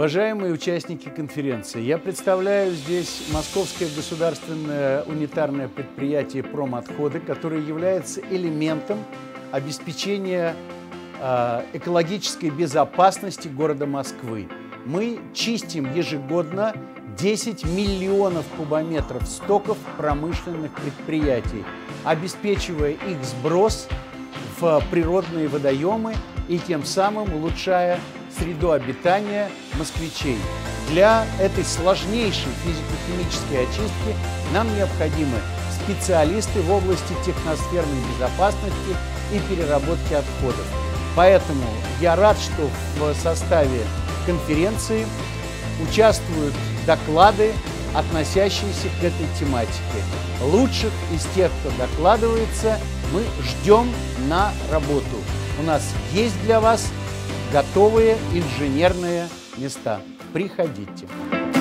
Уважаемые участники конференции, я представляю здесь Московское государственное унитарное предприятие «Промотходы», которое является элементом обеспечения экологической безопасности города Москвы. Мы чистим ежегодно 10 миллионов кубометров стоков промышленных предприятий, обеспечивая их сброс в природные водоемы и тем самым улучшая среду обитания москвичей. Для этой сложнейшей физико-химической очистки нам необходимы специалисты в области техносферной безопасности и переработки отходов. Поэтому я рад, что в составе конференции участвуют доклады, относящиеся к этой тематике. Лучших из тех, кто докладывается, мы ждем на работу. У нас есть для вас готовые инженерные места. Приходите.